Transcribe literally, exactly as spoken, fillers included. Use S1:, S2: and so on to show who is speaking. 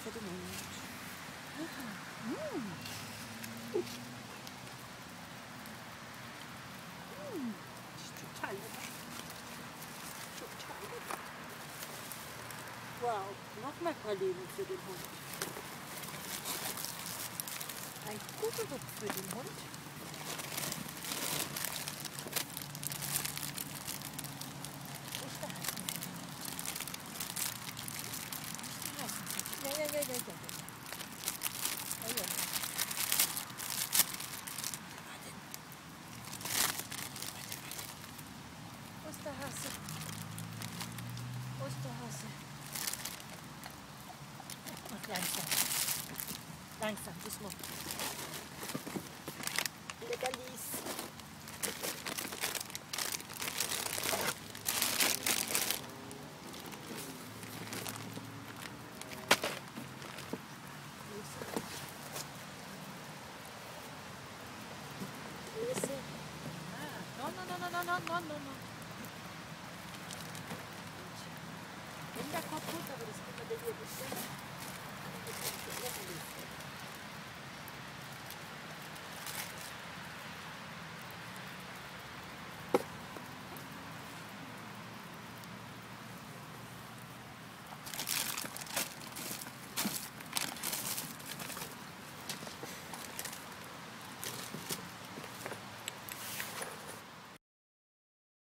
S1: für den Hund. Mm. Mm. Das ist total lecker. Total lecker. Wow, noch mehr Pralinen für den Hund. Ein Kugelhupf für den Hund. Wo ist der Hasen? Wo ist der Hasen? Ja, ja, ja, ja, ja. Ja, ja. Wo ist der Hase? Wo ist der Hase? Mach langsam. Langsam, das macht. Leckerlis. Grüße. Ah, no, no, no, no, no, no, no, no. Wenn der kaputt, aber das